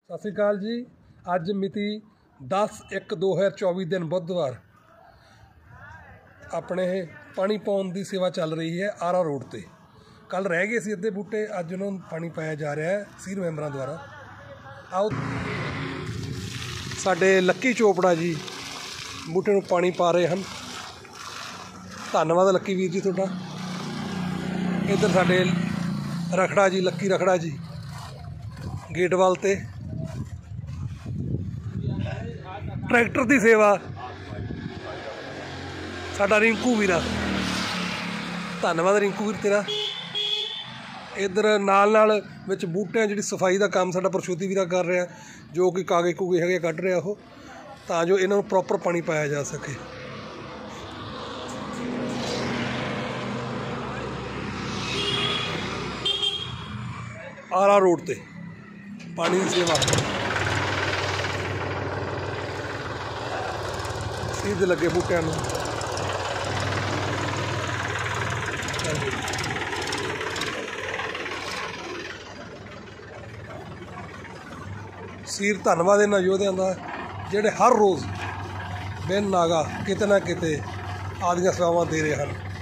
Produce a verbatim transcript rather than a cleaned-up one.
सत श्री अकाल जी। अज मिति दस एक दो हज़ार चौबी दिन बुधवार अपने पानी पाने की सेवा चल रही है आरा रोड पर। कल रह गए सी अद्धे बूटे, अज उन्होंने पानी पाया जा रहा है सीर मैंबरों द्वारा। आओ साडे लक्की चोपड़ा जी बूटे में पानी पा रहे हैं। धन्यवाद लक्की वीर जी तुहाडा। इधर साडे रखड़ा जी लक्की रखड़ा जी गेटवाल ते ट्रैक्टर की सेवा साडा रिंकू वीरा, धन्यवाद रिंकू वीर तेरा। इधर नाल नाल विच बूटियां जिहड़ी सफाई का काम साडा परशोती वीरा कर रहा, जो कि कागज कूगे है कढ़ रहा हो तां जो इन्हां नूं प्रॉपर पानी पाया जा सके। आरा रोड ते पानी की सेवा सीधे लगे बूटियां नूं। सीर धन्यवाद इन्हां योधियां दा जिहड़े हर रोज़ बिन नागा किते ना किते आदियां सेवावां दे रहे हैं।